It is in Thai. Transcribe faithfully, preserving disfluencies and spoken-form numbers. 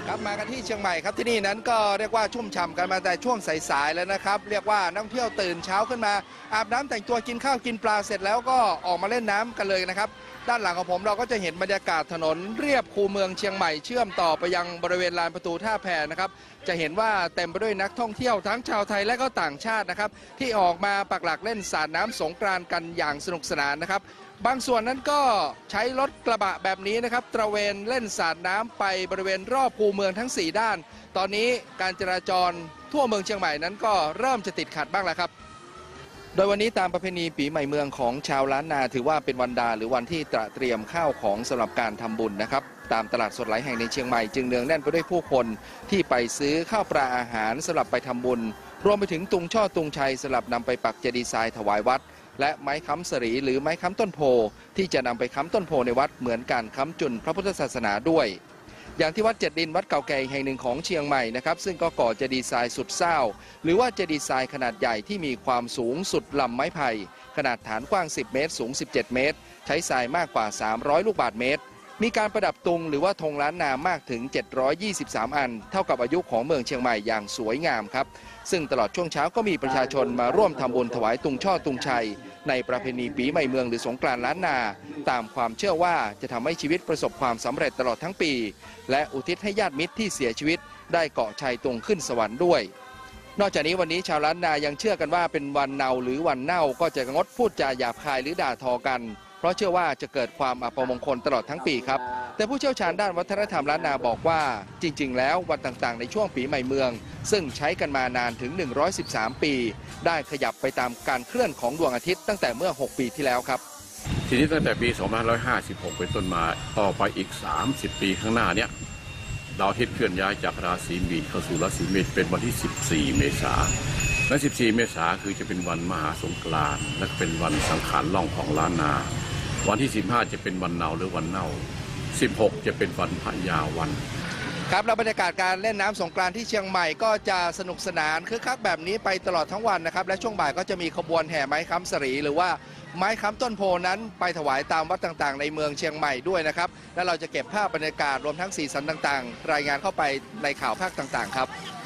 ครับมากันที่เชียงใหม่ครับที่นี่นั้นก็เรียกว่าชุ่มฉ่ำกันมาแต่ช่วงสายๆแล้วนะครับเรียกว่านักท่องเที่ยวตื่นเช้าขึ้นมาอาบน้ำแต่งตัวกินข้าวกินปลาเสร็จแล้วก็ออกมาเล่นน้ำกันเลยนะครับด้านหลังของผมเราก็จะเห็นบรรยากาศถนนเรียบคูเมืองเชียงใหม่เชื่อมต่อไปยังบริเวณลานประตูท่าแพนะครับจะเห็นว่าเต็มไปด้วยนักท่องเที่ยวทั้งชาวไทยและก็ต่างชาตินะครับที่ออกมาปักหลักเล่นสาดน้ำสงกรานต์กันอย่างสนุกสนานนะครับบางส่วนนั้นก็ใช้รถกระบะแบบนี้นะครับตระเวนเล่นสาดน้ำไปบริเวณรอบคูเมืองทั้งสี่ด้านตอนนี้การจราจรทั่วเมืองเชียงใหม่นั้นก็เริ่มจะติดขัดบ้างแล้วครับโดยวันนี้ตามประเพณีปีใหม่เมืองของชาวล้านนาถือว่าเป็นวันดาหรือวันที่ตระเตรียมข้าวของสำหรับการทำบุญนะครับตามตลาดสดหลายแห่งในเชียงใหม่จึงเนืองแน่นไปด้วยผู้คนที่ไปซื้อข้าวปลาอาหารสำหรับไปทำบุญรวมไปถึงตุงช่อตุงชัยสำหรับนำไปปักเจดีย์ทรายถวายวัดและไม้ค้ำสรีหรือไม้ค้ำต้นโพที่จะนำไปค้ำต้นโพในวัดเหมือนการค้ำจุนพระพุทธศาสนาด้วยอย่างที่วัดเจ็ดดินวัดเก่าแก่แห่งหนึ่งของเชียงใหม่นะครับซึ่งก็ก่อเจดีย์ทรายสุดเศร้าหรือว่าเจดีย์ทรายขนาดใหญ่ที่มีความสูงสุดลำไม้ไผ่ขนาดฐานกว้างสิบเมตรสูงสิบเจ็ดเมตรใช้ทรายมากกว่าสามร้อยลูกบาศก์เมตรมีการประดับตุงหรือว่าธงล้านนามากถึงเจ็ดร้อยยี่สิบสามอันเท่ากับอายุของเมืองเชียงใหม่อย่างสวยงามครับซึ่งตลอดช่วงเช้าก็มีประชาชนมาร่วมทำบุญถวายตุงช่อตุงชัยในประเพณีปีใหม่เมืองหรือสงกรานต์ล้านนาตามความเชื่อว่าจะทำให้ชีวิตประสบความสำเร็จตลอดทั้งปีและอุทิศให้ญาติมิตรที่เสียชีวิตได้เกาะชัยตุงขึ้นสวรรค์ด้วยนอกจากนี้วันนี้ชาวล้านนายังเชื่อกันว่าเป็นวันเนาหรือวันเน่าก็จะงดพูดจาหยาบคายหรือด่าทอกันเพราะเชื่อว่าจะเกิดความอัปมงคลตลอดทั้งปีครับแต่ผู้เชี่ยวชาญด้านวัฒนธรรมล้านนาบอกว่าจริงๆแล้ววันต่างๆในช่วงปีใหม่เมืองซึ่งใช้กันมานานถึงหนึ่งร้อยสิบสามปีได้ขยับไปตามการเคลื่อนของดวงอาทิตย์ตั้งแต่เมื่อหกปีที่แล้วครับทีนี้ตั้งแต่ปีสองพันห้าร้อยห้าสิบหกเป็นต้นมาต่อไปอีกสามสิบปีข้างหน้าเนี้ยดาวอาทิตย์เคลื่อนย้ายจากราศีมีนเข้าสู่ราศีเมษเป็นวันที่สิบสี่เมษายนและสิบสี่เมษายนคือจะเป็นวันมหาสงกรานต์และเป็นวันสังขารล่องของล้านนาวันที่สิบห้าจะเป็นวันเนาหรือวันเน่าสิบหกจะเป็นวันพระยาวันครับแล้วบรรยากาศการเล่นน้ำสงกรานต์ที่เชียงใหม่ก็จะสนุกสนานคึกคักแบบนี้ไปตลอดทั้งวันนะครับและช่วงบ่ายก็จะมีขบวนแห่ไม้ค้ำสรีหรือว่าไม้ค้ำต้นโพนั้นไปถวายตามวัดต่างๆในเมืองเชียงใหม่ด้วยนะครับและเราจะเก็บภาพบรรยากาศรวมทั้งสีสันต่างๆรายงานเข้าไปในข่าวภาคต่างๆครับ